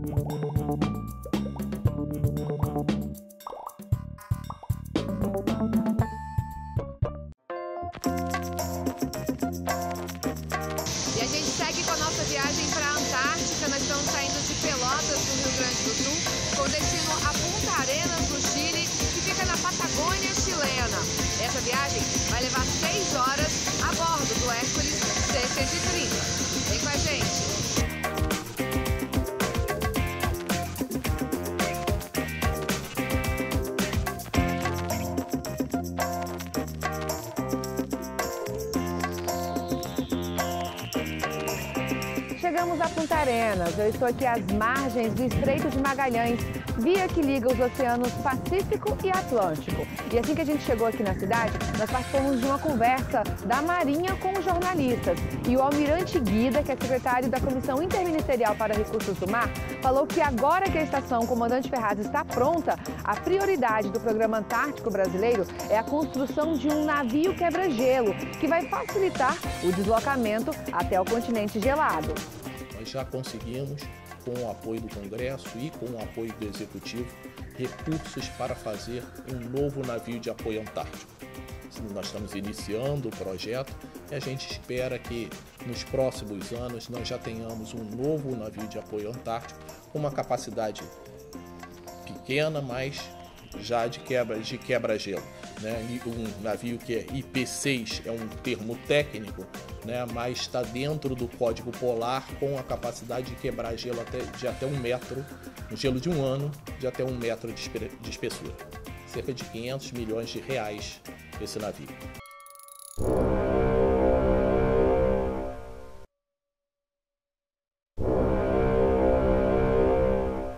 E a gente segue com a nossa viagem para a Antártica. Nós estamos saindo de Pelotas, no Rio Grande do Sul, com destino a Punta Arenas, no Chile, que fica na Patagônia chilena. Essa viagem vai levar 6 horas a bordo do Hércules C-130. Vem com a gente! Chegamos a Punta Arenas. Eu estou aqui às margens do Estreito de Magalhães, via que liga os oceanos Pacífico e Atlântico. E assim que a gente chegou aqui na cidade, nós participamos de uma conversa da Marinha com os jornalistas. E o almirante Guida, que é secretário da Comissão Interministerial para Recursos do Mar, falou que agora que a estação Comandante Ferraz está pronta, a prioridade do Programa Antártico Brasileiro é a construção de um navio quebra-gelo, que vai facilitar o deslocamento até o continente gelado. Nós já conseguimos, com o apoio do Congresso e com o apoio do Executivo, recursos para fazer um novo navio de apoio antártico. Nós estamos iniciando o projeto e a gente espera que nos próximos anos nós já tenhamos um novo navio de apoio antártico com uma capacidade pequena, mas já de quebra-gelo. Né? Um navio que é IP6 é um termo técnico, né? Mas está dentro do Código Polar com a capacidade de quebrar gelo de até 1 metro, no gelo de 1 ano, de até 1 metro de espessura. Cerca de 500 milhões de reais esse navio.